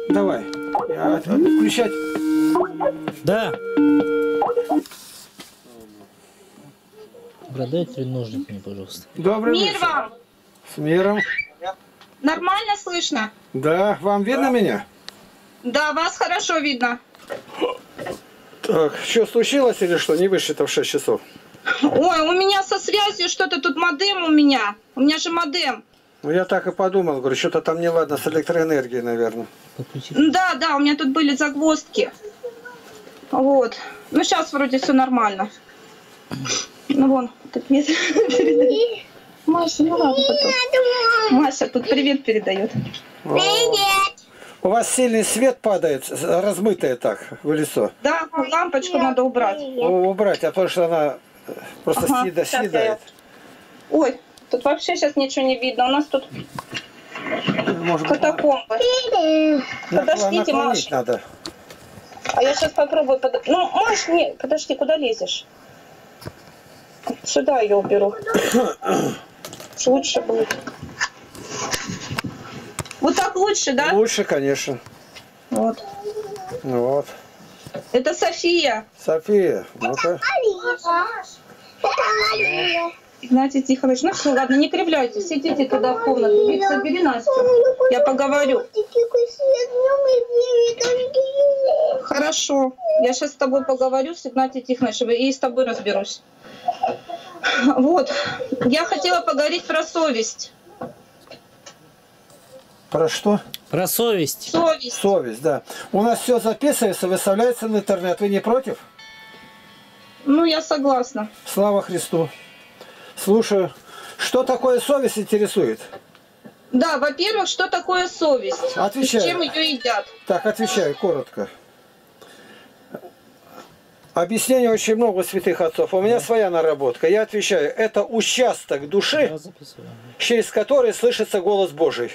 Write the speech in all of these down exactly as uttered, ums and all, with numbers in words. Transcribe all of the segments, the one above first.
Давай. Я, включать. Да. Продайте ножник мне, пожалуйста. Добрый Мир вечер. вам! С миром. Нормально слышно? Да, вам видно меня? Да, вас хорошо видно. Так, что случилось или что? Не вышли-то в шесть часов. Ой, у меня со связью что-то тут модем у меня. У меня же модем. Ну я так и подумал, говорю, что-то там неладно с электроэнергией, наверное. Да, да, у меня тут были загвоздки. Вот. Ну сейчас вроде все нормально. Ну вон, тут нет. Маша, ну ладно потом. Маша тут привет передает. Привет! У вас сильный свет падает, размытое так, в лицо. Да, лампочку надо убрать. Убрать, а потому что она просто Ага, съеда, сейчас съедает. я- Ой, тут вообще сейчас ничего не видно. У нас тут Может быть, катакомбы. Подождите, наклонить Маша. надо. А я сейчас попробую... Под... Ну, Маш, нет, подожди, куда лезешь? Сюда ее уберу. Лучше будет. Вот так лучше, да? Лучше, конечно. Вот. Вот. Это София. София, ну-ка. Игнатий Тихонович, ну все, ладно, не кривляйтесь, идите туда в комнату. Вик, собери Настю, я поговорю. Хорошо, я сейчас с тобой поговорю с Игнатием Тихоновичем и с тобой разберусь. Вот, я хотела поговорить про совесть. Про что? Про совесть. Совесть. Совесть, да. У нас все записывается, выставляется на интернет. Вы не против? Ну, я согласна. Слава Христу. Слушаю. Что такое совесть интересует? Да, во-первых, что такое совесть? Отвечаю. И с чем ее едят? Так, отвечаю коротко. Объяснений очень много у святых отцов. У меня своя наработка. Я отвечаю. Это участок души, через который слышится голос Божий.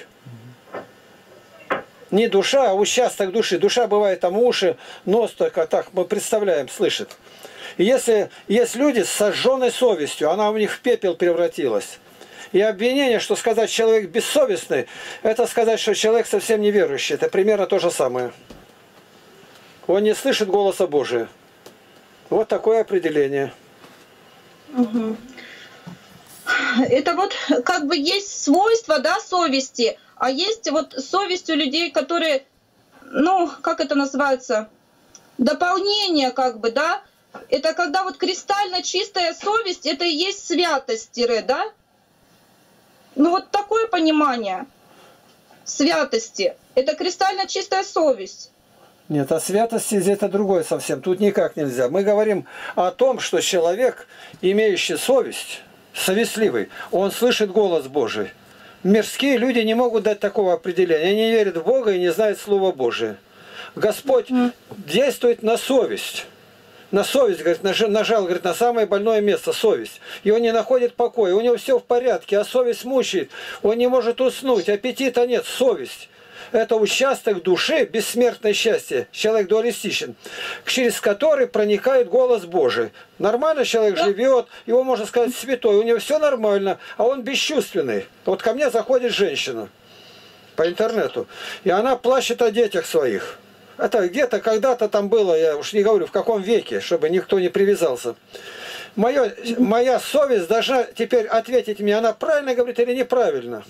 Не душа, а участок души. Душа бывает там уши, нос только так мы представляем, слышит. И если есть люди с сожженной совестью, она у них в пепел превратилась. И обвинение, что сказать человек бессовестный, это сказать, что человек совсем неверующий. Это примерно то же самое. Он не слышит голоса Божия. Вот такое определение. Угу. Это вот как бы есть свойства, да, совести, а есть вот совесть у людей, которые, ну, как это называется, дополнение как бы, да, это когда вот кристально чистая совесть, это и есть святость, да? Ну вот такое понимание святости, это кристально чистая совесть. Нет, а святости это другое совсем. Тут никак нельзя. Мы говорим о том, что человек, имеющий совесть, совестливый, он слышит голос Божий. Мирские люди не могут дать такого определения. Они не верят в Бога и не знают Слова Божие. Господь mm. действует на совесть. На совесть, говорит, нажал, говорит, на самое больное место, совесть. И он не находит покоя, у него все в порядке, а совесть мучает. Он не может уснуть, аппетита нет, совесть. Это участок души, бессмертное счастье. Человек дуалистичен, через который проникает голос Божий. Нормально человек живет, его можно сказать святой, у него все нормально, а он бесчувственный. Вот ко мне заходит женщина по интернету, и она плачет о детях своих. Это где-то, когда-то там было, я уж не говорю, в каком веке, чтобы никто не привязался. Моё, моя совесть должна теперь ответить мне, она правильно говорит или неправильно.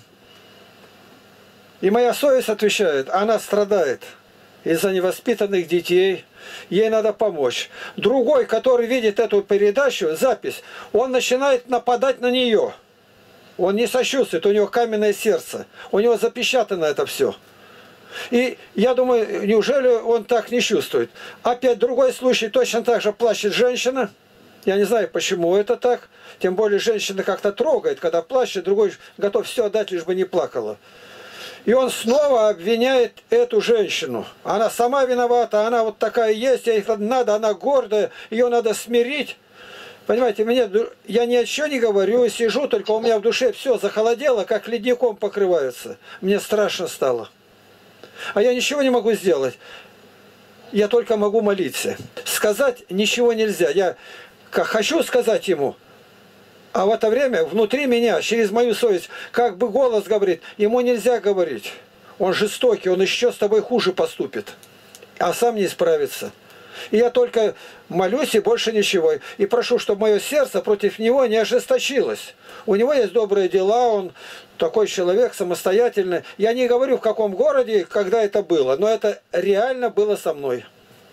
И моя совесть отвечает, она страдает из-за невоспитанных детей, ей надо помочь. Другой, который видит эту передачу, запись, он начинает нападать на нее. Он не сочувствует, у него каменное сердце, у него запечатано это все. И я думаю, неужели он так не чувствует? Опять другой случай, точно так же плачет женщина. Я не знаю, почему это так. Тем более женщина как-то трогает, когда плачет, другой готов все отдать, лишь бы не плакала. И он снова обвиняет эту женщину. Она сама виновата, она вот такая есть, ей надо, она гордая, ее надо смирить. Понимаете, мне, я ни о чем не говорю, сижу, только у меня в душе все захолодело, как ледником покрывается. Мне страшно стало. А я ничего не могу сделать. Я только могу молиться. Сказать ничего нельзя. Я как хочу сказать ему, а в это время внутри меня, через мою совесть, как бы голос говорит, ему нельзя говорить. Он жестокий, он еще с тобой хуже поступит, а сам не справится. И я только молюсь и больше ничего. И прошу, чтобы мое сердце против него не ожесточилось. У него есть добрые дела, он такой человек самостоятельный. Я не говорю, в каком городе, когда это было, но это реально было со мной.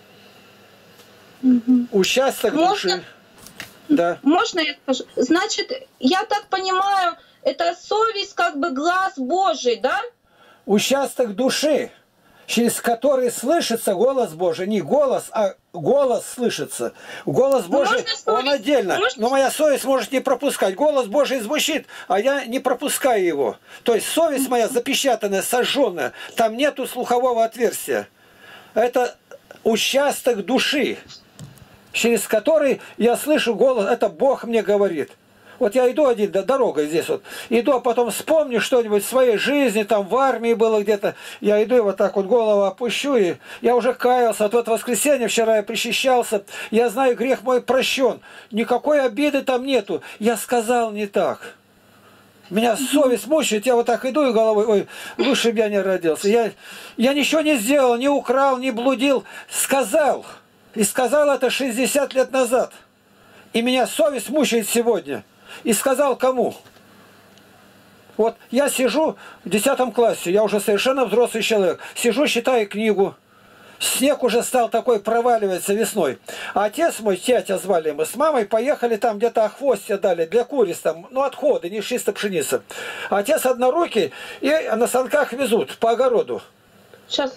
Угу. Участок Можно? души. Да. Можно я скажу? Значит, я так понимаю, это совесть как бы глаз Божий, да? Участок души, через который слышится голос Божий. Не голос, а голос слышится. Голос Божий, он отдельно. Можно... Но моя совесть может не пропускать. Голос Божий звучит, а я не пропускаю его. То есть совесть моя запечатанная, сожженная. Там нету слухового отверстия. Это участок души, через который я слышу голос. Это Бог мне говорит. Вот я иду один да, дорогой здесь вот, иду, а потом вспомню что-нибудь в своей жизни, там в армии было где-то, я иду и вот так вот голову опущу, и я уже каялся, вот в это воскресенье вчера я причащался, я знаю, грех мой прощен, никакой обиды там нету, я сказал не так. Меня совесть мучает, я вот так иду и головой, ой, лучше бы я не родился. Я, я ничего не сделал, не украл, не блудил, сказал, и сказал это шестьдесят лет назад, и меня совесть мучает сегодня. И сказал кому? Вот я сижу в десятом классе, я уже совершенно взрослый человек. Сижу, читаю книгу. Снег уже стал такой, проваливаться весной. А отец мой, тятя звали мы, с мамой поехали там где-то охвостья дали для куриц там, ну отходы, не чисто пшеница. Отец однорукий и на санках везут по огороду. Сейчас.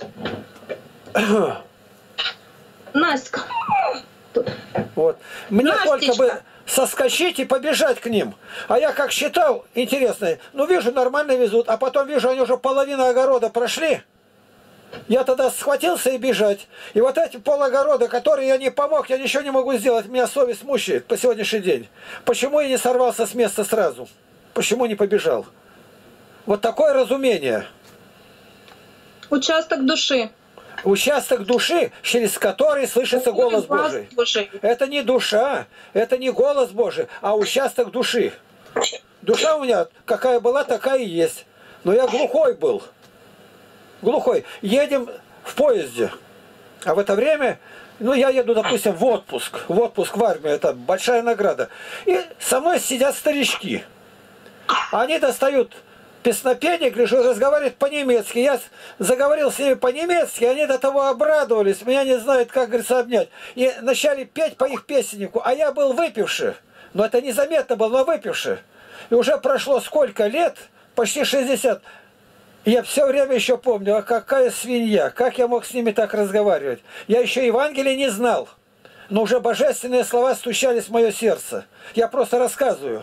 Настя. Вот. Мне Настечка. только бы соскочить и побежать к ним. А я как считал, интересно, ну вижу, нормально везут, а потом вижу, они уже половину огорода прошли. Я тогда схватился и бежать. И вот эти пологорода, которые я не помог, я ничего не могу сделать, меня совесть мучает по сегодняшний день. Почему я не сорвался с места сразу? Почему не побежал? Вот такое разумение. Участок души. Участок души, через который слышится голос Божий. Это не душа, это не голос Божий, а участок души. Душа у меня какая была, такая и есть. Но я глухой был. Глухой. Едем в поезде. А в это время, ну я еду, допустим, в отпуск. В отпуск в армию, это большая награда. И со мной сидят старички. Они достают песнопение, гляжу, разговаривает по-немецки. Я заговорил с ними по-немецки, они до того обрадовались, меня не знают, как, говорится, обнять. И начали петь по их песеннику, а я был выпивший. Но это незаметно было, но выпивший. И уже прошло сколько лет, почти шестьдесят. Я все время еще помню, а какая свинья, как я мог с ними так разговаривать. Я еще Евангелия не знал, но уже божественные слова стучались в мое сердце. Я просто рассказываю.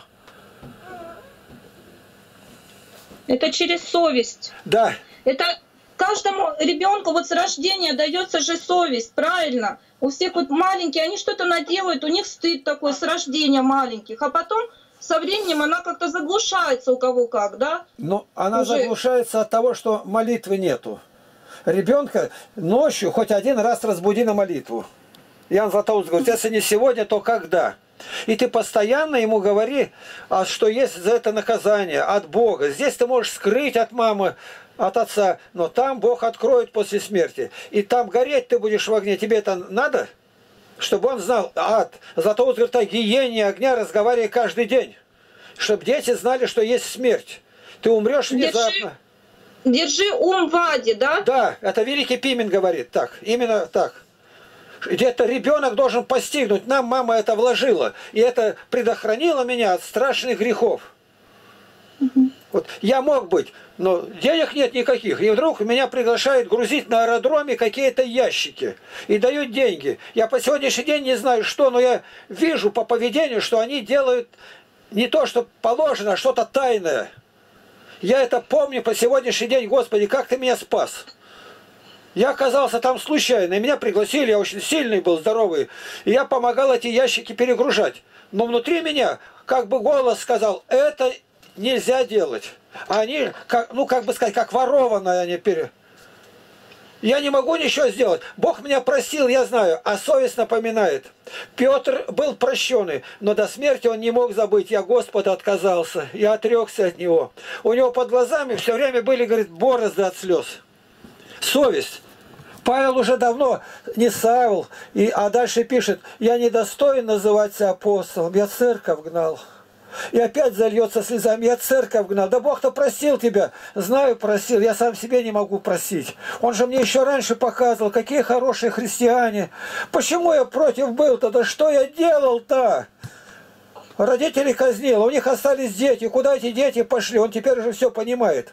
Это через совесть. Да. Это каждому ребенку вот с рождения дается же совесть, правильно? У всех вот маленькие, они что-то наделают, у них стыд такой с рождения маленьких, а потом со временем она как-то заглушается у кого как, да? Ну, она Уже... заглушается от того, что молитвы нету. Ребенка ночью хоть один раз разбуди на молитву. Иоанн Златоуст говорит, если не сегодня, то когда? И ты постоянно ему говори, а что есть за это наказание от Бога. Здесь ты можешь скрыть от мамы, от отца, но там Бог откроет после смерти. И там гореть ты будешь в огне. Тебе это надо? Чтобы он знал ад. Златоуст говорит, о гиене огня разговаривай каждый день. Чтобы дети знали, что есть смерть. Ты умрешь внезапно. Держи, держи ум в аде, да? Да, это великий Пимен говорит так. Именно так. Где-то ребенок должен постигнуть. Нам мама это вложила. И это предохранило меня от страшных грехов. Угу. Вот я мог быть, но денег нет никаких. И вдруг меня приглашают грузить на аэродроме какие-то ящики. И дают деньги. Я по сегодняшний день не знаю что, но я вижу по поведению, что они делают не то, что положено, а что-то тайное. Я это помню по сегодняшний день. Господи, как ты меня спас. Я оказался там случайно, и меня пригласили, я очень сильный был, здоровый, и я помогал эти ящики перегружать. Но внутри меня, как бы голос сказал, это нельзя делать. Они, как, ну как бы сказать, как ворованные они пере... Я не могу ничего сделать. Бог меня простил, я знаю, а совесть напоминает. Петр был прощенный, но до смерти он не мог забыть. Я Господа отказался, я отрекся от него. У него под глазами все время были, говорит, борозды от слез. Совесть. Павел уже давно не Савл, и, а дальше пишет, я недостоин называться апостолом, я церковь гнал. И опять зальется слезами, я церковь гнал. Да Бог-то простил тебя. Знаю, простил, я сам себе не могу простить. Он же мне еще раньше показывал, какие хорошие христиане. Почему я против был-то? Да что я делал-то? Родители казнил, у них остались дети. Куда эти дети пошли? Он теперь уже все понимает.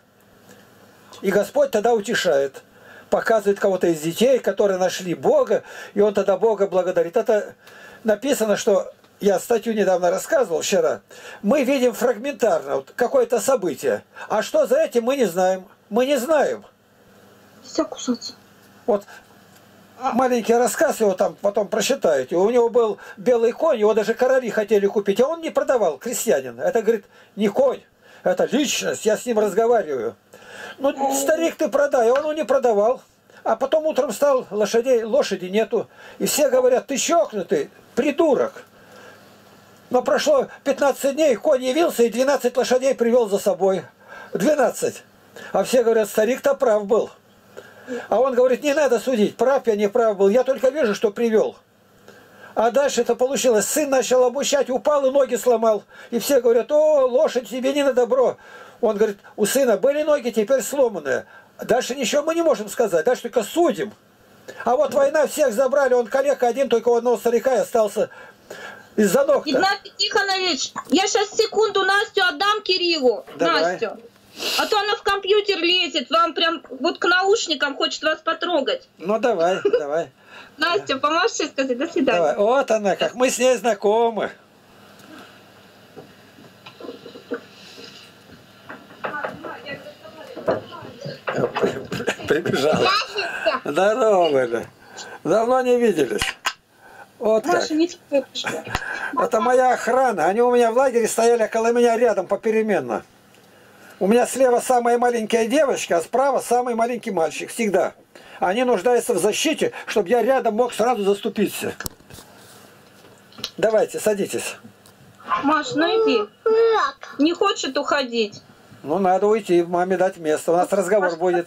И Господь тогда утешает. Показывает кого-то из детей, которые нашли Бога, и он тогда Бога благодарит. Это написано, что... Я статью недавно рассказывал вчера. Мы видим фрагментарно вот, какое-то событие. А что за этим, мы не знаем. Мы не знаем. Все кусаться. Вот маленький рассказ его там потом прочитаете. У него был белый конь, его даже короли хотели купить, а он не продавал, крестьянин. Это, говорит, не конь, это личность, я с ним разговариваю. Ну, старик, ты продай, он его не продавал. А потом утром стал, лошадей, лошади нету. И все говорят, ты чокнутый, придурок. Но прошло пятнадцать дней, конь явился и двенадцать лошадей привел за собой. двенадцать. А все говорят, старик-то прав был. А он говорит, не надо судить, прав я, не прав был. Я только вижу, что привел. А дальше это получилось. Сын начал обучать, упал и ноги сломал. И все говорят, о, лошадь тебе не на добро. Он говорит, у сына были ноги, теперь сломанные. Дальше ничего мы не можем сказать, дальше только судим. А вот война, всех забрали, он калека один, только у одного старика и остался... Из-за ног-то. Игнатий Тихонович, я сейчас секунду Настю отдам Кириллу. Давай. Настю. А то она в компьютер лезет, вам прям вот к наушникам хочет вас потрогать. Ну давай, давай. Настя, помаши, скажи, до свидания. Давай. Вот она как, мы с ней знакомы. Прибежала. Здорово были. Давно не виделись. Вот как. Это моя охрана. Они у меня в лагере стояли около меня рядом попеременно. У меня слева самая маленькая девочка, а справа самый маленький мальчик. Всегда. Они нуждаются в защите, чтобы я рядом мог сразу заступиться. Давайте, садитесь. Маш, ну иди. Не хочет уходить. Ну, надо уйти, маме дать место. У нас разговор Маш, будет.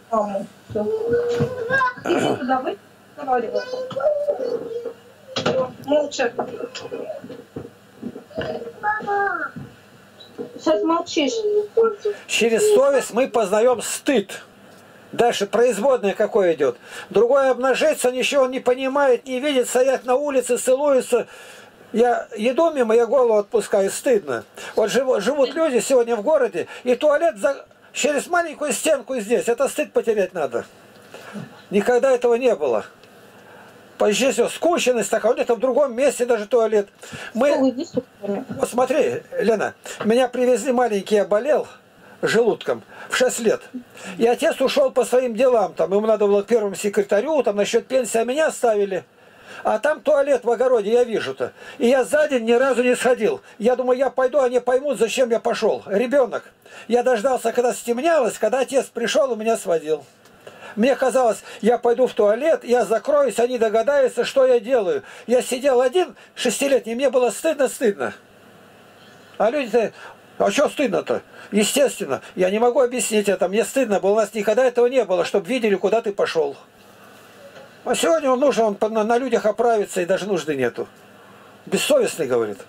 Иди туда, вы разговаривай. Молча. Сейчас молчишь. Через совесть мы познаем стыд. Дальше производное какое идет. Другой обнажится, ничего он не понимает, не видит, стоят на улице, целуются. Я еду мимо, я голову отпускаю, стыдно. Вот живут, живут люди сегодня в городе, и туалет за... через маленькую стенку здесь. Это стыд потерять надо. Никогда этого не было. Почти все, скученность такая, где-то в другом месте даже туалет. Мы... Вот смотри, Лена, меня привезли маленький, я болел желудком в шесть лет. И отец ушел по своим делам, там ему надо было к первому секретарю, там насчет пенсии, а меня оставили. А там туалет в огороде, я вижу-то. И я за день ни разу не сходил. Я думаю, я пойду, они поймут, зачем я пошел. Ребенок. Я дождался, когда стемнялось, когда отец пришел и меня сводил. Мне казалось, я пойду в туалет, я закроюсь, они догадаются, что я делаю. Я сидел один, шестилетний, мне было стыдно-стыдно. А люди-то, а что стыдно-то? Естественно, я не могу объяснить это, мне стыдно было, у нас никогда этого не было, чтобы видели, куда ты пошел. А сегодня он нужен, он на, на людях оправится, и даже нужды нету. Бессовестный, говорит.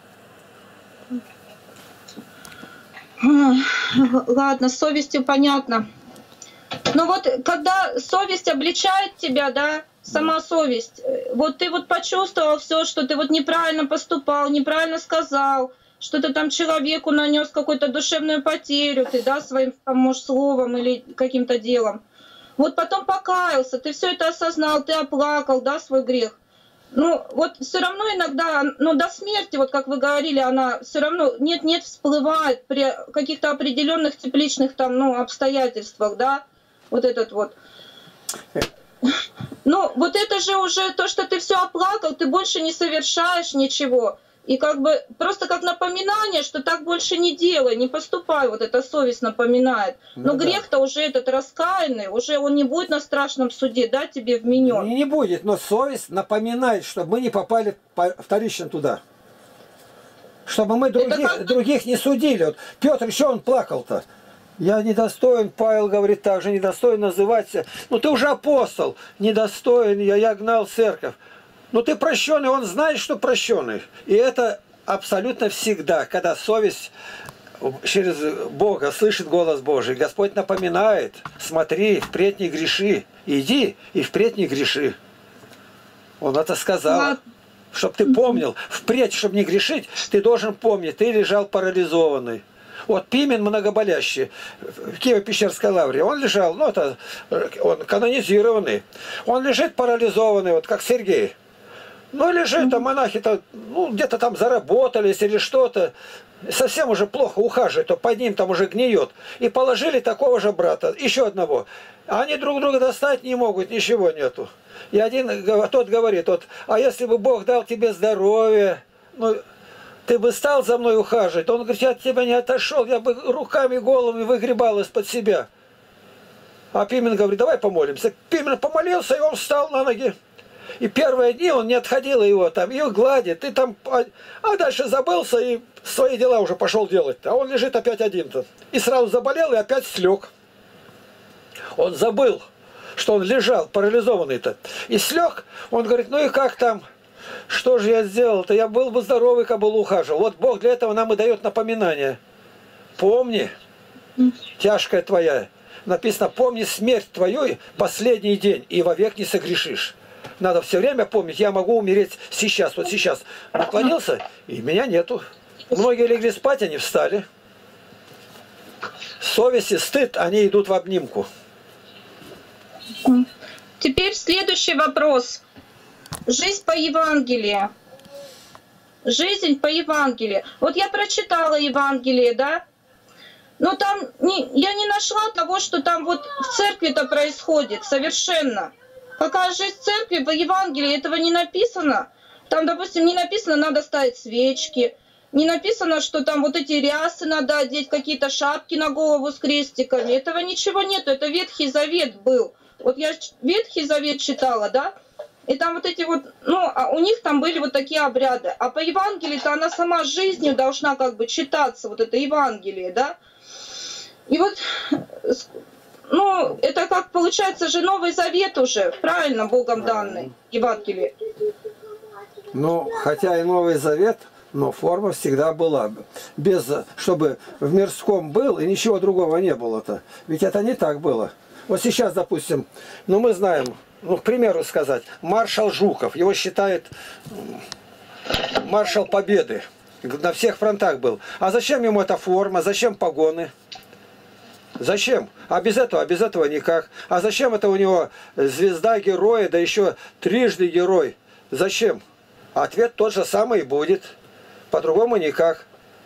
Ладно, с совестью понятно. Но вот когда совесть обличает тебя, да, сама совесть, вот ты вот почувствовал все, что ты вот неправильно поступал, неправильно сказал, что ты там человеку нанес какую-то душевную потерю, ты, да, своим, там, может, словом или каким-то делом. Вот потом покаялся, ты все это осознал, ты оплакал, да, свой грех. Ну, вот все равно иногда, ну, до смерти, вот как вы говорили, она все равно нет-нет всплывает при каких-то определенных тепличных там, ну, обстоятельствах, да, вот этот вот. Ну, вот это же уже то, что ты все оплакал, ты больше не совершаешь ничего. И как бы просто как напоминание, что так больше не делай, не поступай, вот эта совесть напоминает. Но Ну, да. грех-то уже этот раскаянный, уже он не будет на страшном суде, да, тебе вменен. Не, не будет, но совесть напоминает, чтобы мы не попали по- вторично туда. Чтобы мы других, как- других не судили. Вот Петр, еще он плакал-то. Я недостоин, Павел говорит, также недостоин называться. Ну ты уже апостол, недостоин, я, я гнал церковь. Ну ты прощенный, он знает, что прощенный. И это абсолютно всегда, когда совесть через Бога слышит голос Божий. Господь напоминает, смотри, впредь не греши. Иди и впредь не греши. Он это сказал. Ладно. Чтоб ты помнил, впредь, чтобы не грешить, ты должен помнить, ты лежал парализованный. Вот Пимен многоболящий в Киево-Печерской лавре, он лежал, ну это, он канонизированный, он лежит парализованный, вот как Сергей. Ну лежит, а монахи-то, ну где-то там заработались или что-то, совсем уже плохо ухаживают, то под ним там уже гниет. И положили такого же брата, еще одного. Они друг друга достать не могут, ничего нету. И один, тот говорит, вот, а если бы Бог дал тебе здоровье, ну, ты бы стал за мной ухаживать. Он говорит, я от тебя не отошел, я бы руками, головами выгребал из-под себя. А Пимен говорит, давай помолимся. Пимен помолился, и он встал на ноги. И первые дни он не отходил его, там, ее гладит, и там, а, а дальше забылся и свои дела уже пошел делать. А он лежит опять один-то. И сразу заболел, и опять слег. Он забыл, что он лежал, парализованный-то. И слег, он говорит, ну и как там? Что же я сделал-то? Я был бы здоровый, как был ухаживал. Вот Бог для этого нам и дает напоминание. Помни, тяжкая твоя. Написано, помни смерть твою, последний день, и вовек не согрешишь. Надо все время помнить, я могу умереть сейчас, вот сейчас. Наклонился, и меня нету. Многие легли спать, они встали. Совесть и стыд, они идут в обнимку. Теперь следующий вопрос. Жизнь по Евангелию. Жизнь по Евангелию. Вот я прочитала Евангелие, да? Но там не, я не нашла того, что там вот в церкви-то происходит совершенно. Какая жизнь в церкви, по Евангелии этого не написано. Там, допустим, не написано, надо ставить свечки. Не написано, что там вот эти рясы надо одеть, какие-то шапки на голову с крестиками. Этого ничего нету, это Ветхий Завет был. Вот я Ветхий Завет читала, да? И там вот эти вот, ну, а у них там были вот такие обряды. А по Евангелию-то она сама жизнью должна как бы читаться, вот это Евангелие, да? И вот, ну, это как получается же Новый Завет уже, правильно, Богом данный, Евангелие. Ну, хотя и Новый Завет, но форма всегда была. Без, чтобы в мирском был, и ничего другого не было-то. Ведь это не так было. Вот сейчас, допустим, ну мы знаем, ну, к примеру сказать, маршал Жуков, его считают маршал Победы, на всех фронтах был. А зачем ему эта форма, зачем погоны? Зачем? А без этого, а без этого никак. А зачем это у него звезда героя, да еще трижды герой? Зачем? Ответ тот же самый и будет. По-другому никак.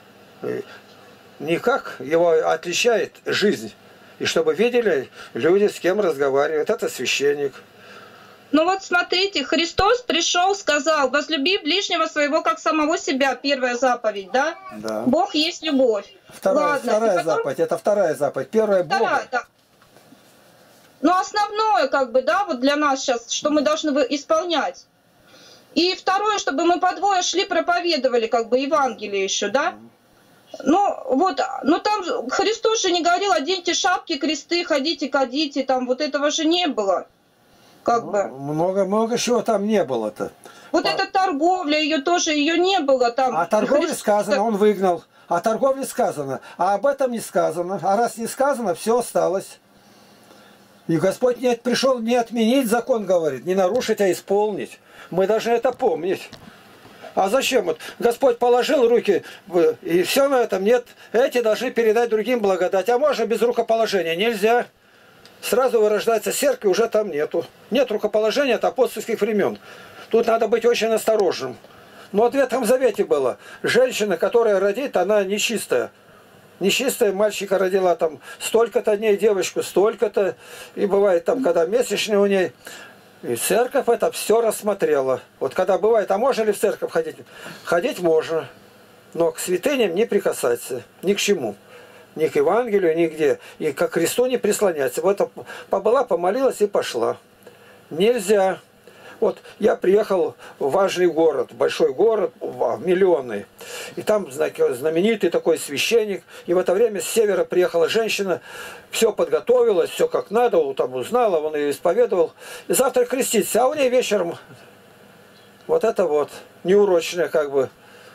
Никак его отличает жизнь. И чтобы видели люди, с кем разговаривают. Это священник. Ну вот смотрите, Христос пришел, сказал, возлюби ближнего своего, как самого себя, первая заповедь, да? Да. Бог есть любовь. Вторая, Ладно. вторая потом... заповедь, это вторая заповедь. Первая Бога. Вторая, да. Но основное, как бы, да, вот для нас сейчас, что мы должны исполнять. И второе, чтобы мы по двое шли, проповедовали, как бы, Евангелие еще, да? Ну, вот, ну там Христос же не говорил, оденьте шапки, кресты, ходите, кадите, там вот этого же не было. Как Ну, бы. много, много чего там не было-то. Вот а... эта торговля, ее тоже, ее не было там. О торговле Христос... сказано, он выгнал. О торговле сказано, а об этом не сказано. А раз не сказано, все осталось. И Господь не пришел не отменить закон, говорит, не нарушить, а исполнить. Мы должны это помнить. А зачем? Вот Господь положил руки, и все на этом. Нет, эти должны передать другим благодать. А можно без рукоположения? Нельзя. Сразу вырождается церковь, уже там нету. Нет рукоположения от апостольских времен. Тут надо быть очень осторожным. Но вот в Ветхом Завете было. Женщина, которая родит, она нечистая. Нечистая мальчика родила там столько-то дней, девочку столько-то. И бывает там, когда месячные у ней. И церковь это все рассмотрела. Вот когда бывает, а можно ли в церковь ходить? Ходить можно, но к святыням не прикасаться, ни к чему. Ни к Евангелию, нигде. И к Христу не прислоняться. Вот побыла, помолилась и пошла. Нельзя. Вот я приехал в важный город, большой город, миллионный. И там знаменитый такой священник. И в это время с севера приехала женщина, все подготовилась, все как надо, там узнала, он ее исповедовал. И завтра креститься, а у нее вечером вот это вот, неурочное как бы.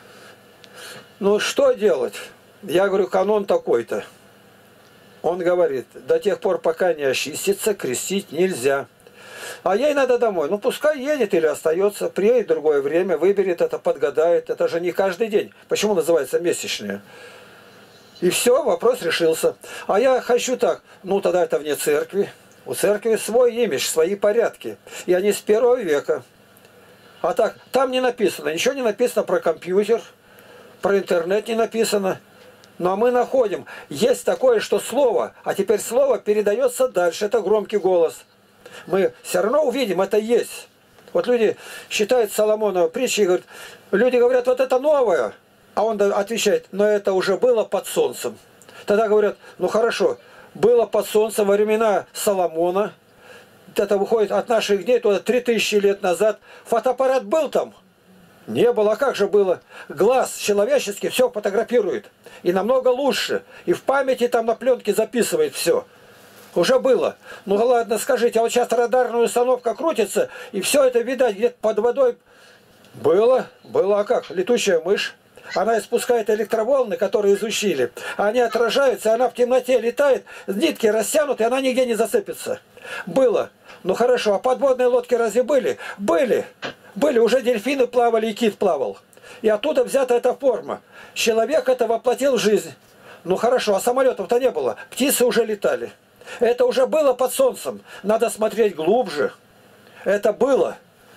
Ну что делать? Я говорю, канон такой-то. Он говорит, до тех пор, пока не очистится, крестить нельзя. А ей надо домой. Ну, пускай едет или остается. Приедет в другое время, выберет это, подгадает. Это же не каждый день. Почему называется месячные? И все, вопрос решился. А я хочу так. Ну, тогда это вне церкви. У церкви свой имидж, свои порядки. И они с первого века. А так, там не написано. Ничего не написано про компьютер. Про интернет не написано. Но мы находим, есть такое, что слово, а теперь слово передается дальше, это громкий голос. Мы все равно увидим, это есть. Вот люди считают Соломонова притчи и говорят, люди говорят, вот это новое, а он отвечает, но это уже было под солнцем. Тогда говорят, ну хорошо, было под солнцем во времена Соломона, это выходит от наших дней, туда три тысячи лет назад, фотоаппарат был там? Не было, а как же было? Глаз человеческий все фотографирует. И намного лучше. И в памяти там на пленке записывает все. Уже было. Ну ладно, скажите, а вот сейчас радарная установка крутится, и все это видать где-то под водой. Было, было, а как? Летучая мышь. Она испускает электроволны, которые изучили. Они отражаются, она в темноте летает, нитки растянуты, и она нигде не зацепится. Было. Ну хорошо, а подводные лодки разве были? Были. Были, уже дельфины плавали и кит плавал. И оттуда взята эта форма. Человек это воплотил в жизнь. Ну хорошо, а самолетов-то не было. Птицы уже летали. Это уже было под солнцем. Надо смотреть глубже. Это было.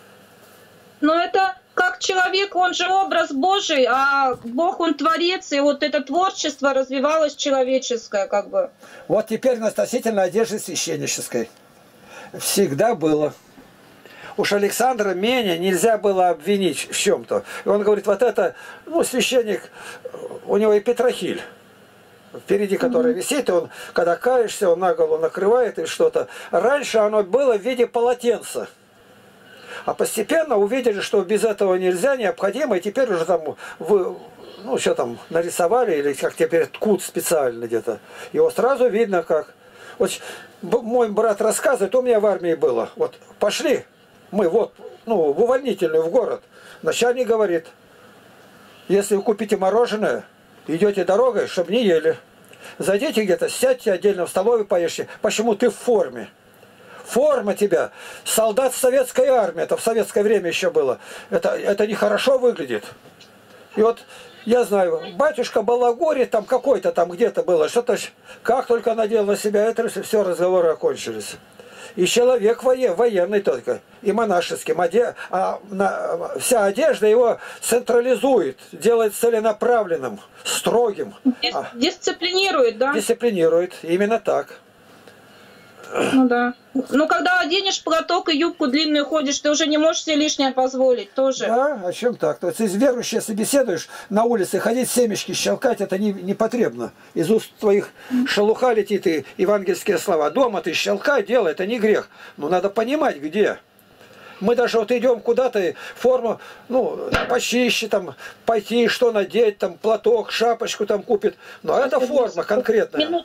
Но это как человек, он же образ Божий, а Бог, он творец, и вот это творчество развивалось человеческое, как бы. Вот теперь на относительно одежды священнической. Всегда было. Уж Александра менее нельзя было обвинить в чем-то. И он говорит, вот это, ну, священник, у него и Петрохиль, впереди который mm-hmm. висит, и он, когда каешься, он на голову накрывает и что-то. Раньше оно было в виде полотенца. А постепенно увидели, что без этого нельзя, необходимо, и теперь уже там, вы, ну, что там, нарисовали, или как теперь ткут специально где-то. Его сразу видно как. Вот мой брат рассказывает, у меня в армии было, вот пошли, мы вот, ну, в увольнительную, в город. Начальник говорит, если вы купите мороженое, идете дорогой, чтобы не ели. Зайдите где-то, сядьте отдельно в столовой, поешьте. Почему? Ты в форме. Форма тебя. Солдат советской армии, это в советское время еще было. Это, это нехорошо выглядит. И вот, я знаю, батюшка Балагури, там какой-то там где-то было, что-то, как только надел на себя это, все, разговоры окончились. И человек воен, военный только, и монашеским. Оде... А на... Вся одежда его централизует, делает целенаправленным, строгим. Дис... Дисциплинирует, да? Дисциплинирует, именно так. Ну да. Ну когда оденешь платок и юбку длинную ходишь, ты уже не можешь себе лишнее позволить тоже. Да, о чем так? То есть из верующих, если беседуешь на улице, ходить семечки, щелкать, это не, не потребно. Из уст твоих шелуха летит и евангельские слова. Дома ты щелкай, делай, это не грех. Но надо понимать, где. Мы даже вот идем куда-то, форму, ну, почище, там, пойти, что надеть, там, платок, шапочку там купит. Но это форма конкретная. Минуту.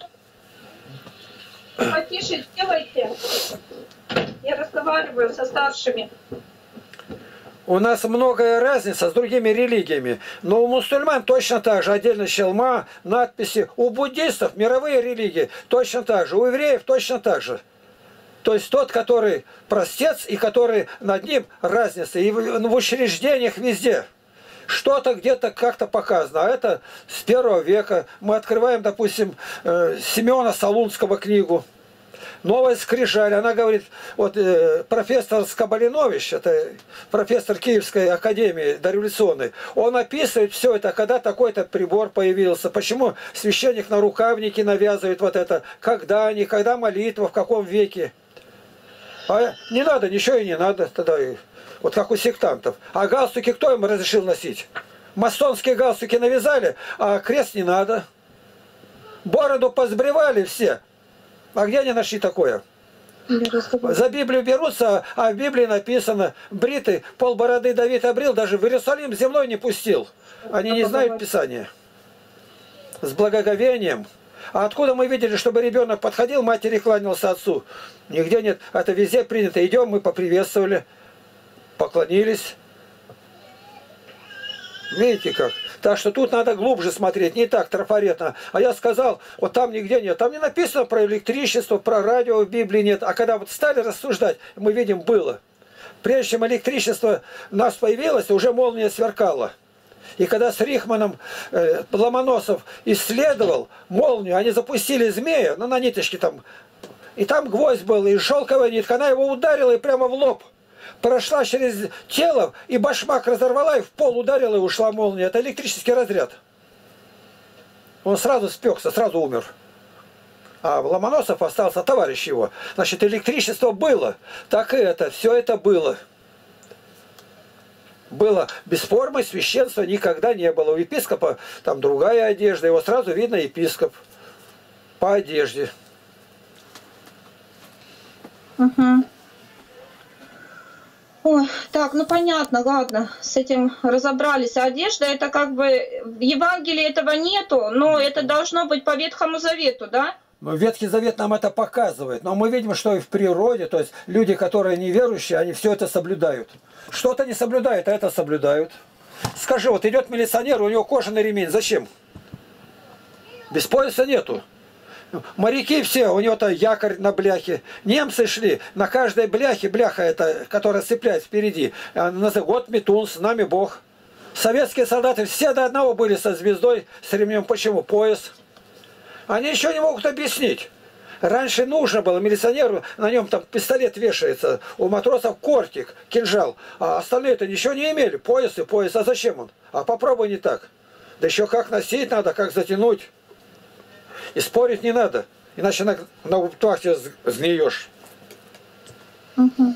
Потише делайте. Я разговариваю со старшими. У нас многое разница с другими религиями. Но у мусульман точно так же. Отдельно челма, надписи. У буддистов мировые религии точно так же. У евреев точно так же. То есть тот, который простец и который над ним разница. И в учреждениях везде. Что-то где-то как-то показано. А это с первого века. Мы открываем, допустим, Симеона Солунского книгу. Новая скрижаль. Она говорит, вот профессор Скобалинович, это профессор Киевской академии дореволюционной, он описывает все это, когда такой-то прибор появился, почему священник на рукавнике навязывает вот это, когда они, когда молитва, в каком веке. А не надо, ничего и не надо тогда. Вот как у сектантов. А галстуки кто им разрешил носить? Масонские галстуки навязали, а крест не надо. Бороду позбривали все. А где они нашли такое? За Библию берутся, а в Библии написано, бритый, полбороды Давид обрил, даже в Иерусалим землей не пустил. Они не знают Писания. С благоговением. А откуда мы видели, чтобы ребенок подходил, матери кланялся отцу? Нигде нет. Это везде принято. Идем, мы поприветствовали, поклонились. Видите как? Так что тут надо глубже смотреть, не так трафаретно. А я сказал, вот там нигде нет. Там не написано про электричество, про радио в Библии нет. А когда вот стали рассуждать, мы видим, было. Прежде чем электричество у нас появилось, уже молния сверкала. И когда с Рихманом э, Ломоносов исследовал молнию, они запустили змея, ну на ниточке там, и там гвоздь был, и шелковая нитка, она его ударила и прямо в лоб. Прошла через тело, и башмак разорвала, и в пол ударила, и ушла молния. Это электрический разряд. Он сразу спекся, сразу умер. А Ломоносов остался товарищ его. Значит, электричество было. Так и это, все это было. Было без формы, священства никогда не было. У епископа там другая одежда, его сразу видно епископ по одежде. Угу. Ой, так, ну понятно, ладно, с этим разобрались. А одежда, это как бы, в Евангелии этого нету, но это должно быть по Ветхому Завету, да? Но Ветхий Завет нам это показывает. Но мы видим, что и в природе, то есть люди, которые неверующие, они все это соблюдают. Что-то не соблюдают, а это соблюдают. Скажи, вот идет милиционер, у него кожаный ремень, зачем? Без пояса нету. Моряки все, у него-то якорь на бляхе. Немцы шли, на каждой бляхе, бляха эта, которая цепляет впереди. Вот метун, с нами Бог. Советские солдаты все до одного были со звездой, с ремнем. Почему? Пояс. Они еще не могут объяснить. Раньше нужно было милиционеру, на нем там пистолет вешается, у матросов кортик, кинжал, а остальные-то ничего не имели. Пояс и пояс, а зачем он? А попробуй не так. Да еще как носить надо, как затянуть. И спорить не надо, иначе на, на уптахте сгниешь. Угу.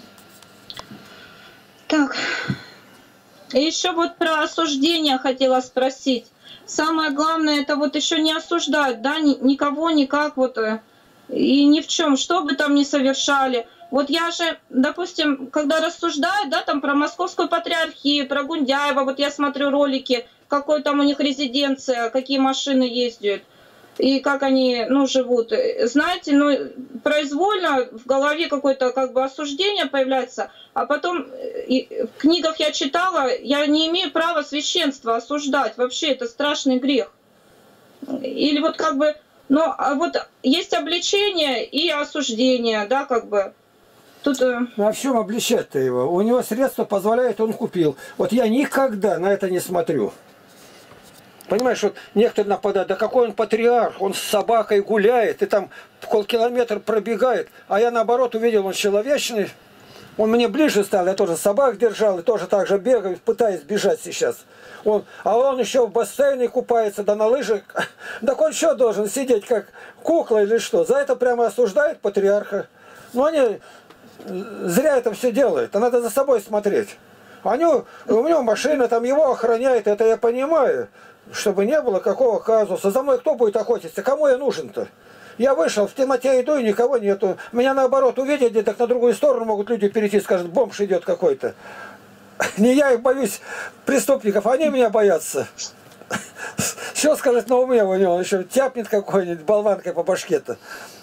Так, и еще вот про осуждение хотела спросить. Самое главное, это вот еще не осуждать, да, никого никак вот и ни в чем, что бы там ни совершали. Вот я же, допустим, когда рассуждаю, да, там про Московскую патриархию, про Гундяева, вот я смотрю ролики, какой там у них резиденция, какие машины ездят. И как они, ну, живут. Знаете, ну, произвольно в голове какое-то как бы осуждение появляется, а потом и в книгах я читала, я не имею права священства осуждать. Вообще это страшный грех. Или вот как бы, ну, а вот есть обличение и осуждение, да, как бы. Тут... Ну, а в чем обличать-то его? У него средства позволяют, он купил. Вот я никогда на это не смотрю. Понимаешь, вот некоторые нападают, да какой он патриарх, он с собакой гуляет, и там полкилометра пробегает. А я наоборот увидел, он человечный, он мне ближе стал, я тоже собак держал, и тоже так же бегаю, пытаюсь бежать сейчас. Он, а он еще в бассейне купается, да на лыжах. Так он что должен сидеть, как кукла или что? За это прямо осуждают патриарха. Ну они зря это все делают, а надо за собой смотреть. Они, у него машина, там его охраняет, это я понимаю. Чтобы не было какого казуса. За мной кто будет охотиться? Кому я нужен-то? Я вышел, в темноте иду, и никого нету. Меня наоборот увидят, где-то на другую сторону могут люди перейти, скажут, бомж идет какой-то. Не я их боюсь, преступников, они меня боятся. Что сказать на уме у него? Он еще тяпнет какой-нибудь болванкой по башке-то.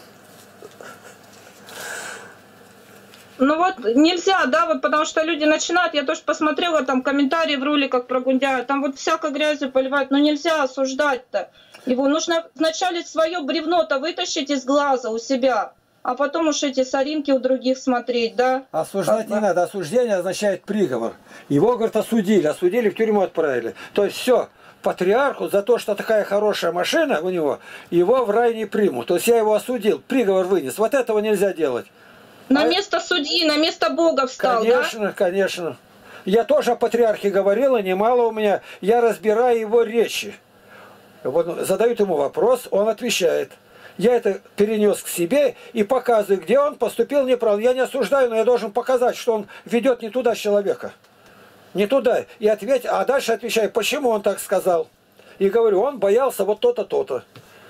Ну вот нельзя, да, вот потому что люди начинают, я тоже посмотрела там комментарии в роликах про Гундяева, там вот всякой грязью поливают, но нельзя осуждать-то. Его нужно вначале свое бревно-то вытащить из глаза у себя, а потом уж эти соринки у других смотреть, да. Осуждать не надо, осуждение означает приговор. Его, говорит, осудили, осудили, в тюрьму отправили. То есть все, патриарху за то, что такая хорошая машина у него, его в рай не примут. То есть я его осудил, приговор вынес. Вот этого нельзя делать. На а... место судьи, на место Бога встал, конечно, да? Конечно, конечно. Я тоже о патриархе говорила, немало у меня. Я разбираю его речи. Вот задают ему вопрос, он отвечает. Я это перенес к себе и показываю, где он поступил неправильно. Я не осуждаю, но я должен показать, что он ведет не туда человека. Не туда. И ответь, а дальше отвечаю, почему он так сказал. И говорю, он боялся вот то-то, то-то.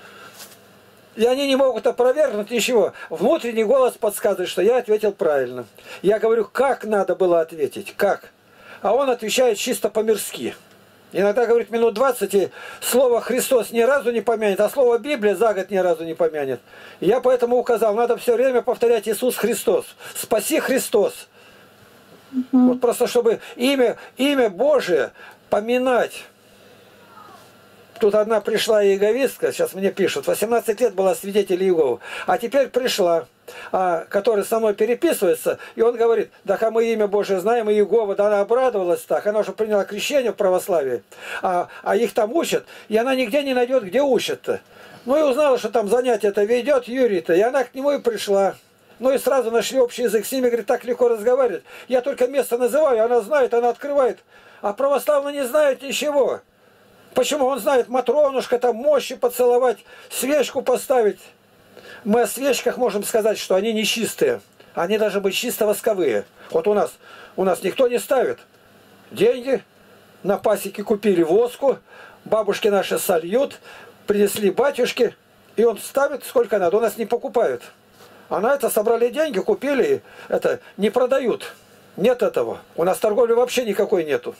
И они не могут опровергнуть ничего. Внутренний голос подсказывает, что я ответил правильно. Я говорю, как надо было ответить, как. А он отвечает чисто по-мирски. Иногда говорит минут двадцать, и слово «Христос» ни разу не помянет, а слово «Библия» за год ни разу не помянет. И я поэтому указал, надо все время повторять «Иисус Христос». «Спаси Христос». Mm-hmm. Вот просто чтобы имя, имя Божие поминать. Тут одна пришла иеговистка, сейчас мне пишут, восемнадцать лет была свидетель Иеговы, а теперь пришла, а, которая со мной переписывается, и он говорит, да а мы имя Божие знаем, и Иегова, да она обрадовалась так, она уже приняла крещение в православии, а, а их там учат, и она нигде не найдет, где учат-то. Ну и узнала, что там занятие-то ведет Юрий-то, и она к нему и пришла. Ну и сразу нашли общий язык, с ними, говорит, так легко разговаривать. Я только место называю, она знает, она открывает, а православные не знают ничего. Почему? Он знает Матронушка, там мощи поцеловать, свечку поставить. Мы о свечках можем сказать, что они нечистые. Они должны быть чисто восковые. Вот у нас, у нас никто не ставит. Деньги на пасеке купили воску, бабушки наши сольют, принесли батюшки, и он ставит сколько надо. У нас не покупают. А на это собрали деньги, купили, это не продают. Нет этого. У нас торговли вообще никакой нету.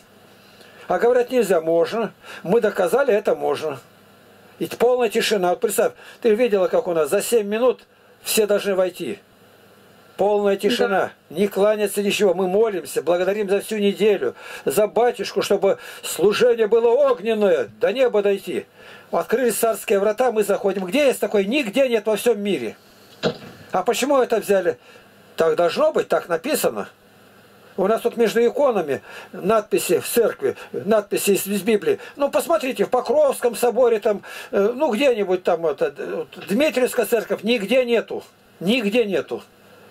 А говорят, нельзя, можно. Мы доказали, это можно. И полная тишина. Вот представь, ты видела, как у нас за семь минут все должны войти. Полная тишина. Да. Не кланяться ничего. Мы молимся, благодарим за всю неделю. За батюшку, чтобы служение было огненное, до неба дойти. Открылись царские врата, мы заходим. Где есть такое? Нигде нет во всем мире. А почему это взяли? Так должно быть, так написано. У нас тут между иконами надписи в церкви, надписи из, из Библии. Ну, посмотрите, в Покровском соборе, там, э, ну, где-нибудь там, это, Дмитриевская церковь, нигде нету. Нигде нету.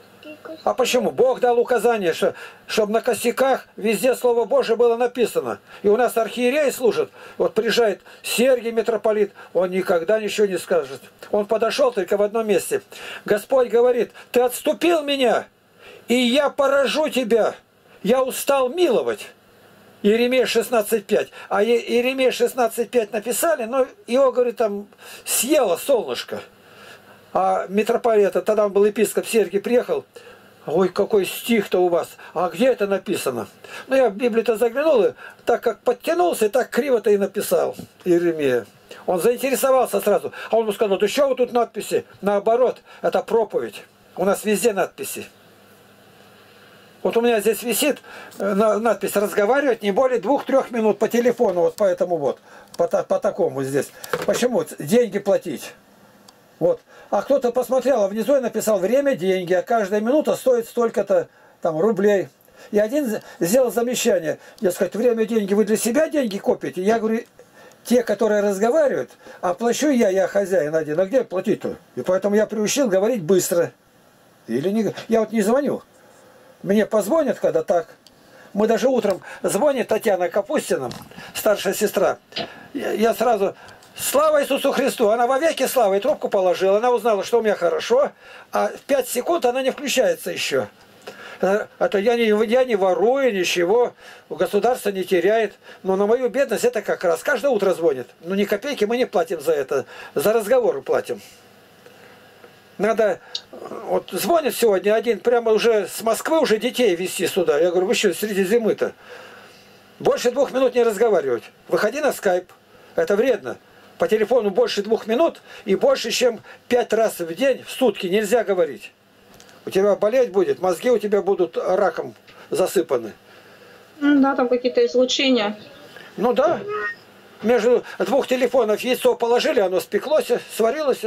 А почему? Бог дал указание, что, чтобы на косяках везде Слово Божие было написано. И у нас архиерей служит. Вот приезжает Сергий митрополит, он никогда ничего не скажет. Он подошел только в одном месте. Господь говорит, ты отступил меня, и я поражу тебя. Я устал миловать. Иеремия шестнадцать пять. А Иеремия шестнадцать пять написали, но его, говорит, там съело солнышко. А митрополит, тогда он был епископ, Сергий приехал. Ой, какой стих-то у вас. А где это написано? Ну, я в Библию-то заглянул, и так как подтянулся, так криво-то и написал Иеремия. Он заинтересовался сразу. А он ему сказал, да что вы тут надписи? Наоборот, это проповедь. У нас везде надписи. Вот у меня здесь висит надпись «Разговаривать не более двух-трех минут по телефону». Вот поэтому вот, по, по такому здесь. Почему? Деньги платить. Вот. А кто-то посмотрел, а внизу я написал «Время – деньги», а каждая минута стоит столько-то там рублей. И один сделал замечание. Я сказать, время – деньги, вы для себя деньги копите? Я говорю, те, которые разговаривают, а плачу я, я хозяин один. А где платить-то? И поэтому я приучил говорить быстро. Или не... Я вот не звоню. Мне позвонят, когда так. Мы даже утром звонит Татьяна Капустина, старшая сестра. Я сразу, слава Иисусу Христу, она во веки слава, и трубку положила. Она узнала, что у меня хорошо, а в пять секунд она не включается еще. Это я не, я не ворую, ничего, государство не теряет. Но на мою бедность это как раз. Каждое утро звонит. Ну ни копейки мы не платим за это, за разговоры платим. Надо, вот звонит сегодня один, прямо уже с Москвы уже детей везти сюда. Я говорю, вы что, среди зимы-то? Больше двух минут не разговаривать. Выходи на скайп. Это вредно. По телефону больше двух минут и больше, чем пять раз в день, в сутки нельзя говорить. У тебя болеть будет, мозги у тебя будут раком засыпаны. Ну да, там какие-то излучения. Ну да. Между двух телефонов яйцо положили, оно спеклось, сварилось.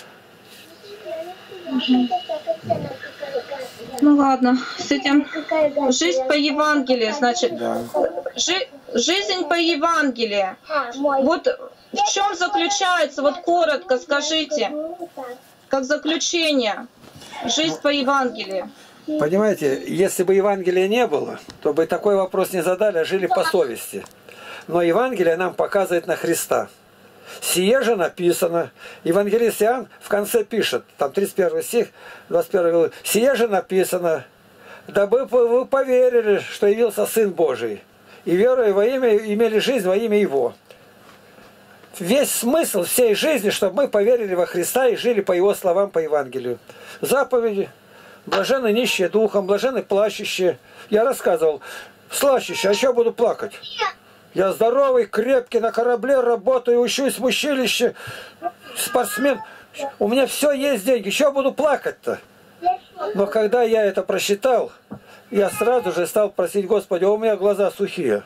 Ну ладно, с этим жизнь по Евангелию, значит, да. жи, жизнь по Евангелию. Вот в чем заключается, вот коротко скажите, как заключение, жизнь по Евангелию. Понимаете, если бы Евангелия не было, то бы такой вопрос не задали, а жили по совести. Но Евангелие нам показывает на Христа. Сие же написано. Евангелист Иоанн в конце пишет, там тридцать первый стих, двадцать первый глава. Сие же написано, дабы вы поверили, что явился Сын Божий, и веруя во имя, имели жизнь во имя Его. Весь смысл всей жизни, чтобы мы поверили во Христа и жили по Его словам, по Евангелию. Заповеди. Блаженны нищие духом, блаженны плачущие. Я рассказывал, плачущие, а еще буду плакать. Я здоровый, крепкий, на корабле работаю, учусь в училище, спортсмен. У меня все есть деньги, еще буду плакать-то. Но когда я это просчитал, я сразу же стал просить: Господи, у меня глаза сухие.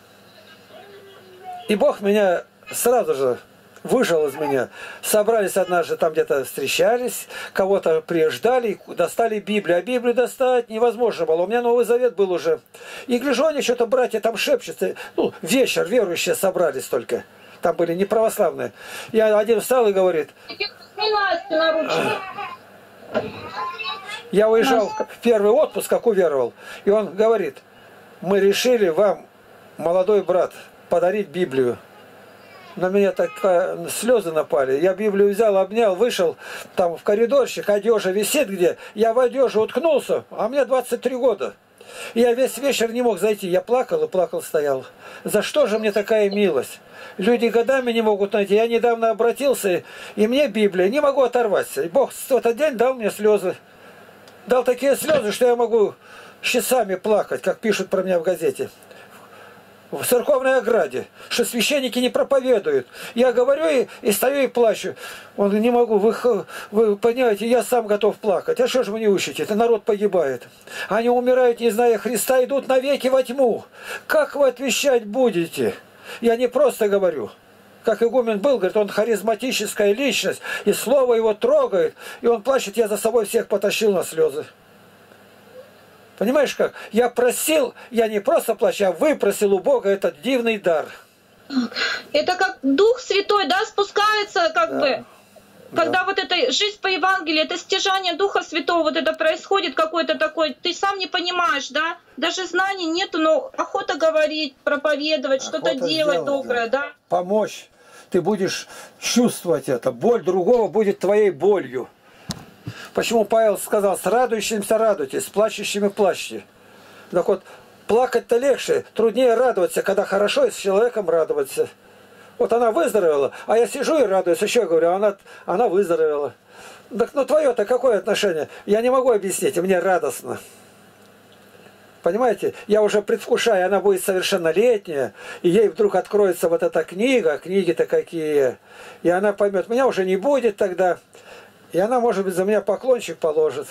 И Бог меня сразу же выжил из меня. Собрались однажды, там где-то встречались, кого-то приезжали, достали Библию. А Библию достать невозможно было. У меня Новый Завет был уже. И гляжу, они что-то, братья, там шепчутся. Ну, вечер, верующие собрались только. Там были не православные. Я один встал и говорит: я уезжал в первый отпуск, как уверовал. И он говорит: мы решили вам, молодой брат, подарить Библию. На меня так слезы напали. Я Библию взял, обнял, вышел, там в коридорчик, одежа висит где. Я в одежу уткнулся, а мне двадцать три года. И я весь вечер не мог зайти. Я плакал и плакал, стоял. За что же мне такая милость? Люди годами не могут найти. Я недавно обратился, и мне Библия, не могу оторваться. И Бог в этот день дал мне слезы. Дал такие слезы, что я могу часами плакать, как пишут про меня в газете. В церковной ограде, что священники не проповедуют. Я говорю и, и стою и плачу. Он: не могу, вы, вы понимаете, я сам готов плакать. А что же вы не учите? Это народ погибает. Они умирают, не зная Христа, идут навеки во тьму. Как вы отвечать будете? Я не просто говорю. Как игумен был, говорит, он харизматическая личность, и слово его трогает, и он плачет: я за собой всех потащил на слезы. Понимаешь как? Я просил, я не просто плачу, а выпросил у Бога этот дивный дар. Это как Дух Святой, да, спускается, как да. бы. Когда Да. вот эта жизнь по Евангелию, это стяжание Духа Святого, вот это происходит какой-то такой, ты сам не понимаешь, да? Даже знаний нету, но охота говорить, проповедовать, что-то делать сделать, доброе, да. да? Помочь. Ты будешь чувствовать это. Боль другого будет твоей болью. Почему Павел сказал: с радующимся радуйтесь, с плачущими плачьте. Так вот, плакать-то легче, труднее радоваться, когда хорошо, и с человеком радоваться. Вот она выздоровела, а я сижу и радуюсь, еще говорю, она, она выздоровела. Так ну твое-то какое отношение? Я не могу объяснить, мне радостно. Понимаете, я уже предвкушаю, она будет совершеннолетняя, и ей вдруг откроется вот эта книга, книги-то какие, и она поймет, меня уже не будет тогда. И она, может быть, за меня поклончик положит.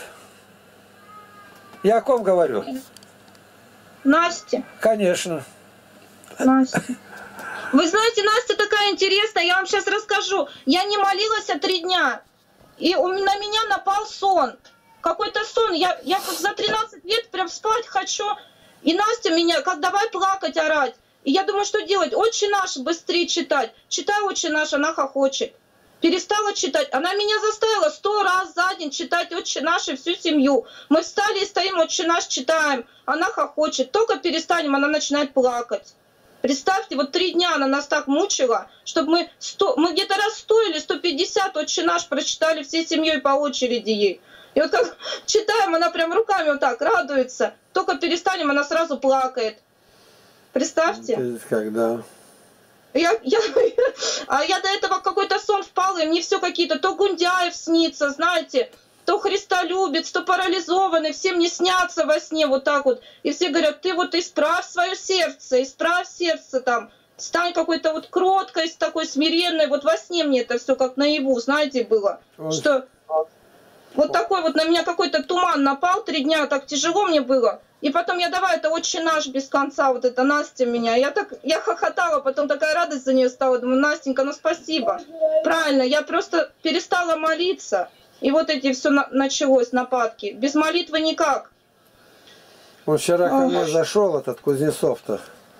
Я о ком говорю? Настя. Конечно. Настя. Вы знаете, Настя такая интересная, я вам сейчас расскажу. Я не молилась три дня, и у меня, на меня напал сон. Какой-то сон. Я, я за тринадцать лет прям спать хочу. И Настя меня, как давай плакать, орать. И я думаю, что делать? Отче наш быстрее читать. Читай Отче наш, она хохочет. Перестала читать. Она меня заставила сто раз за день читать Отче наш и всю семью. Мы встали и стоим, Отче наш читаем. Она хохочет. Только перестанем, она начинает плакать. Представьте, вот три дня она нас так мучила, чтобы мы, сто, мы где-то раз сто или сто пятьдесят Отче наш прочитали всей семьей по очереди ей. И вот как читаем, она прям руками вот так радуется. Только перестанем, она сразу плакает. Представьте. Когда? Я, я, а я до этого в какой-то сон впала, и мне все какие-то, то Гундяев снится, знаете, то христолюбец, то парализованный, все мне снятся во сне вот так вот. И все говорят: ты вот исправь свое сердце, исправь сердце там, стань какой-то вот кроткой, такой смиренной. Вот во сне мне это все как наяву, знаете, было. Ой. Что вот такой вот на меня какой-то туман напал, три дня так тяжело мне было. И потом я давай это Отче наш без конца, вот это Настя меня. Я так, я хохотала, потом такая радость за нее стала. Думаю: Настенька, ну спасибо. Правильно, я просто перестала молиться. И вот эти все на, началось, нападки. Без молитвы никак. Он вчера ко мне зашел, этот Кузнецов-то.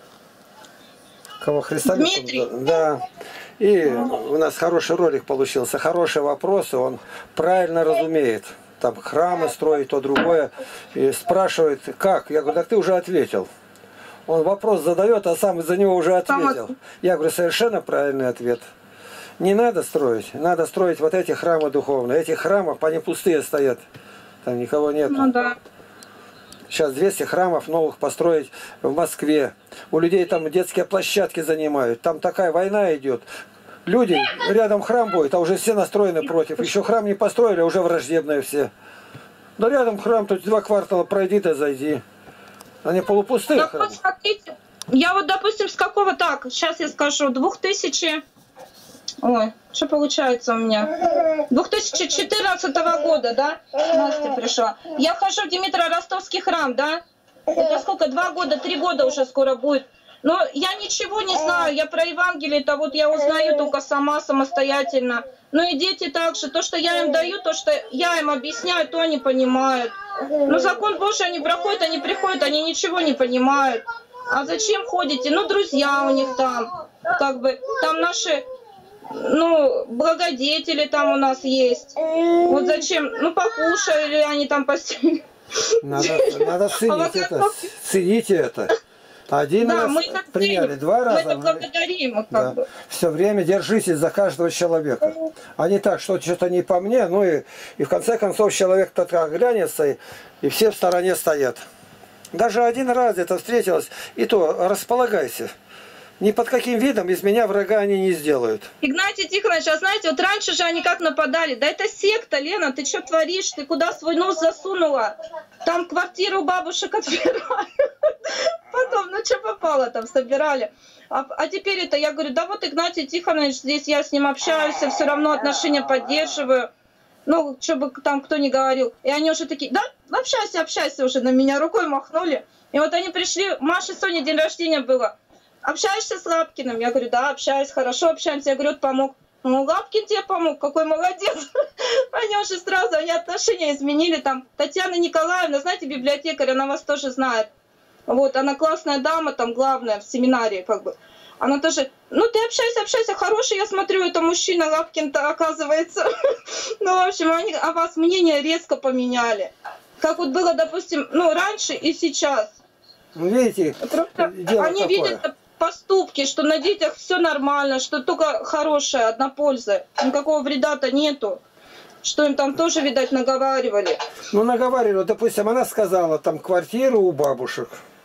Кого Христа? Дмитрий? Да. И у нас хороший ролик получился, хорошие вопросы, он правильно разумеет. Там храмы строить, то другое. И спрашивает, как? Я говорю: так ты уже ответил. Он вопрос задает, а сам из-за него уже ответил. Я говорю: совершенно правильный ответ. Не надо строить. Надо строить вот эти храмы духовные. Эти храмы, они пустые стоят. Там никого нет. Ну да. Сейчас двести храмов новых построить в Москве. У людей там детские площадки занимают. Там такая война идет. Люди, рядом храм будет, а уже все настроены против. Еще храм не построили, а уже враждебные все. Да рядом храм, тут два квартала пройди, да зайди. Они полупустые Так храмы. вот смотрите, я вот, допустим, с какого так, сейчас я скажу, две тысячи... Ой, что получается у меня? две тысячи четырнадцатого года, да? Настя пришла. Я хожу в Димитро-Ростовский храм, да? Это сколько? Два года, три года уже скоро будет. Но я ничего не знаю, я про Евангелие-то вот я узнаю только сама, самостоятельно. Ну и дети также, то, что я им даю, то, что я им объясняю, то они понимают. Но закон Божий они проходят, они приходят, они ничего не понимают. А зачем ходите? Ну, друзья у них там, как бы, там наши... Ну, благодетели там у нас есть. Вот зачем? Ну, покушали они там постель. Надо, надо ценить это. Цените это. Один Да, раз мы это приняли, ценим. два раза. Мы это благодарим их, как Да. бы. Все время держитесь за каждого человека. А не так, что что-то не по мне, ну и, и в конце концов человек-то так глянется, и, и все в стороне стоят. Даже один раз это встретилось, и то располагайся. Ни под каким видом из меня врага они не сделают. Игнатий Тихонович, а знаете, вот раньше же они как нападали. Да это секта, Лена, ты что творишь? Ты куда свой нос засунула? Там квартиру бабушек отбирают. Потом, ну что попало там, собирали. А, а теперь это, я говорю, да вот Игнатий Тихонович, здесь я с ним общаюсь, все равно отношения поддерживаю. Ну, чтобы там кто ни говорил. И они уже такие, да, общайся, общайся, уже на меня рукой махнули. И вот они пришли, Маше Соне день рождения было. Общаешься с Лапкиным? Я говорю, да, общаюсь, хорошо общаемся. Я говорю, вот помог. Ну, Лапкин тебе помог, какой молодец. Они уже сразу, они отношения изменили. Там Татьяна Николаевна, знаете, библиотекарь, она вас тоже знает. Вот, она классная дама, там главная в семинарии, как бы. Она тоже, ну, ты общайся, общайся, хороший, я смотрю, это мужчина Лапкин-то, оказывается. Ну, в общем, они о вас мнение резко поменяли. Как вот было, допустим, ну, раньше и сейчас. Ну, видите, Просто дело они такое. видят поступки, что на детях все нормально, что только хорошее, одна польза, никакого вреда-то нету. Что им там тоже, видать, наговаривали. Ну, наговаривали, допустим, она сказала, там, квартиру у бабушек.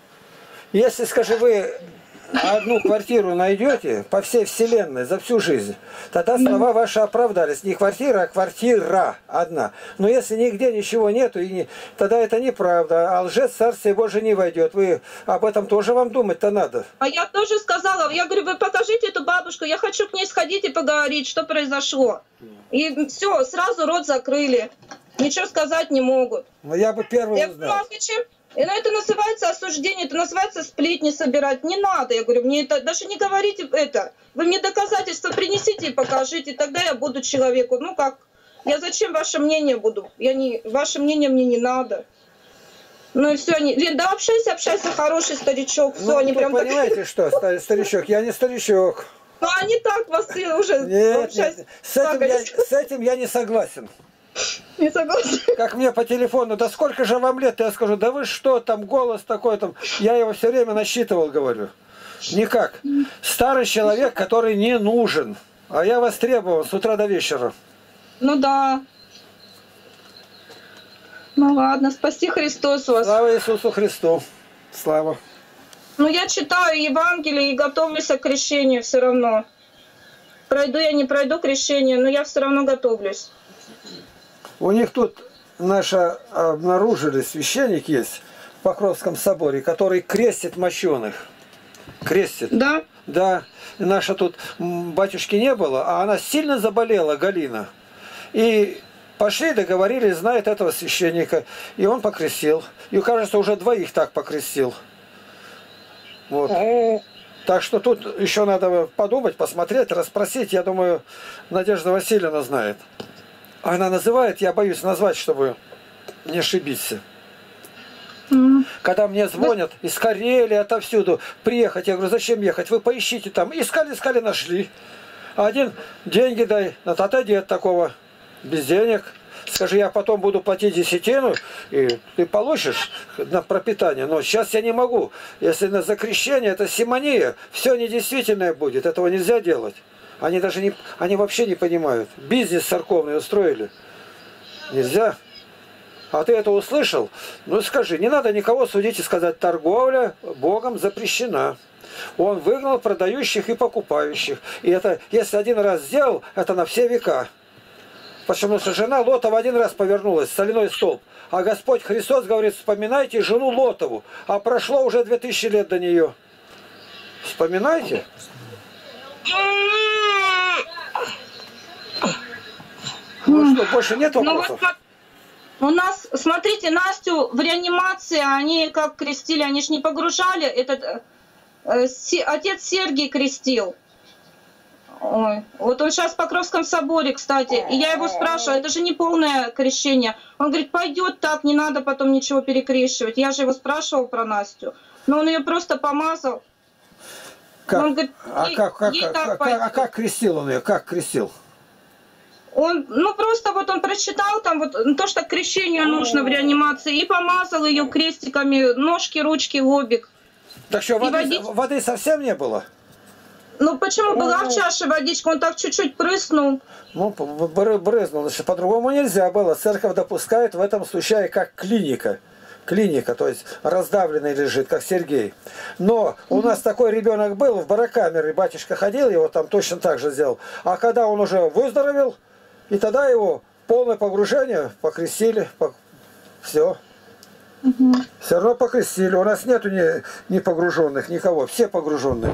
Если, скажи, вы одну квартиру найдете по всей вселенной за всю жизнь, тогда слова ваши оправдались. Не квартира, а квартира одна. Но если нигде ничего нету, и не, тогда это неправда. А лжец в Царствие Божие не войдет. Вы об этом тоже вам думать-то надо. А я тоже сказала, я говорю, вы покажите эту бабушку, я хочу к ней сходить и поговорить, что произошло. И все, сразу рот закрыли. Ничего сказать не могут. Но я бы первый Я узнал. говорю, а зачем? И, ну, это называется осуждение, это называется сплетни собирать. Не надо, я говорю, мне это, даже не говорите это. Вы мне доказательства принесите и покажите, тогда я буду человеку. Ну как, я зачем ваше мнение буду? Я не, ваше мнение мне не надо. Ну и все, они, Лен, да общайся, общайся, хороший старичок. Все, Ну, они вы прям понимаете, так... что, ста- старичок, я не старичок. Ну они так вас и уже... Нет, общаются. нет, с этим, я, Так, с этим я не согласен. не согласна. Как мне по телефону, да сколько же вам лет? Я скажу, да вы что, там голос такой, там. Я его все время насчитывал, говорю. Никак. Старый человек, который не нужен. А я востребован с утра до вечера. Ну да. Ну ладно, спаси Христос вас. Слава Иисусу Христу. Слава. Ну я читаю Евангелие и готовлюсь к крещению все равно. Пройду я, не пройду крещение, но я все равно готовлюсь. У них тут наша обнаружили, священник есть в Покровском соборе, который крестит мощеных. Крестит. Да? Да. Наша тут м, батюшки не было, а она сильно заболела, Галина. И пошли, договорились, знает этого священника. И он покрестил. И, кажется, уже двоих так покрестил. Вот. Так что тут еще надо подумать, посмотреть, расспросить. Я думаю, Надежда Васильевна знает. Она называет, я боюсь назвать, чтобы не ошибиться. Mm. Когда мне звонят из Карелии, отовсюду приехать, я говорю, зачем ехать? Вы поищите там. Искали, искали, нашли. А один, деньги дай, отойди от такого, без денег. Скажи, я потом буду платить десятину, и ты получишь на пропитание. Но сейчас я не могу. Если на закрещение, это симония, все недействительное будет. Этого нельзя делать. Они даже не, они вообще не понимают. Бизнес церковный устроили. Нельзя. А ты это услышал? Ну скажи, не надо никого судить и сказать, торговля Богом запрещена. Он выгнал продающих и покупающих. И это, если один раз сделал, это на все века. Потому что жена Лота в один раз повернулась, соляной столб. А Господь Христос говорит, вспоминайте жену Лотову. А прошло уже две тысячи лет до нее. Вспоминайте. Ну что, больше нет вопросов? Ну, вот, у нас, смотрите, Настю в реанимации, они как крестили, они же не погружали, этот э, се, отец Сергий крестил. Ой. Вот он сейчас в Покровском соборе, кстати, и я его спрашиваю, это же не полное крещение. Он говорит, пойдет так, не надо потом ничего перекрещивать. Я же его спрашивал про Настю, но он ее просто помазал. Как? Он говорит, а, как, как, как, как, а как крестил он ее? Как крестил? Он, ну просто вот он прочитал там вот то, что к крещению нужно в реанимации, и помазал ее крестиками, ножки, ручки, лобик. Так что воды, водить... воды совсем не было? Ну почему? Была в чаше водичка, он так чуть-чуть прыснул. Ну, брызнул, значит, по-другому нельзя было. Церковь допускает в этом случае как клиника. Клиника, то есть раздавленный лежит, как Сергей. Но у нас такой ребенок был в барокамере, батюшка ходил, его там точно так же сделал. А когда он уже выздоровел, и тогда его полное погружение покрестили, по... все. Угу. Все равно покрестили. У нас нету не, не погруженных, никого, все погруженные.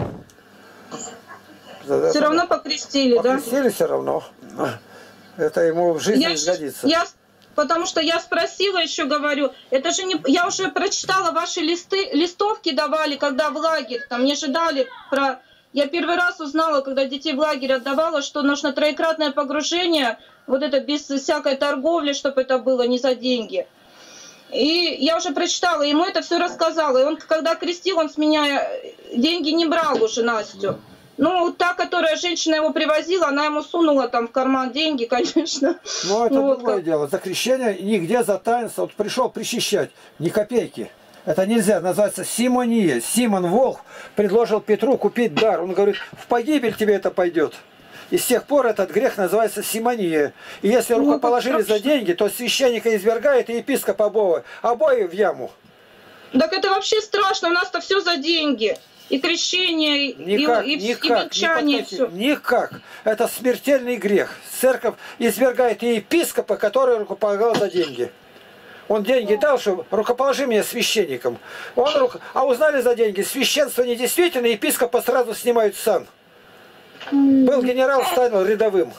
Все это... равно покрестили, покрестили, да? Покрестили все равно. Это ему в жизни не сгодится. Я... Потому что я спросила еще, говорю, это же не... Я уже прочитала ваши листы, листовки давали, когда в лагерь, там мне же дали про... Я первый раз узнала, когда детей в лагерь отдавала, что нужно троекратное погружение, вот это без всякой торговли, чтобы это было не за деньги. И я уже прочитала, ему это все рассказала. И он, когда крестил, он с меня деньги не брал уже, Настю. Ну, та, которая женщина его привозила, она ему сунула там в карман деньги, конечно. Ну, это ну, другое вот как... дело. За крещение нигде за таинство. Вот пришел причащать, ни копейки. Это нельзя, называется симония. Симон Волх предложил Петру купить дар. Он говорит, в погибель тебе это пойдет. И с тех пор этот грех называется симония. И если ну, рукоположили за деньги, то священника извергает и епископа обои, обои в яму. Так это вообще страшно, у нас-то все за деньги. И крещение, никак, и, и, никак, и венчание. Не никак. Это смертельный грех. Церковь извергает и епископа, который рукополагал за деньги. Он деньги дал, что рукоположи меня священником. Он рук... А узнали за деньги, священство недействительно, епископа сразу снимают в сан. Был генерал, стал рядовым.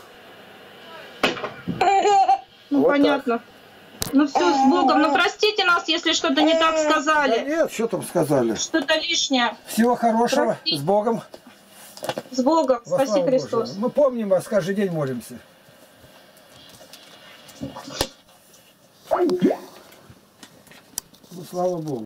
Ну, вот понятно. Так. Ну все, с Богом. Ну простите нас, если что-то не так сказали. Да нет, что там сказали? Что-то лишнее. Всего хорошего. Простите. С Богом. С Богом. Во Спаси Христос. Божию. Мы помним вас, каждый день молимся. Ну, слава Богу.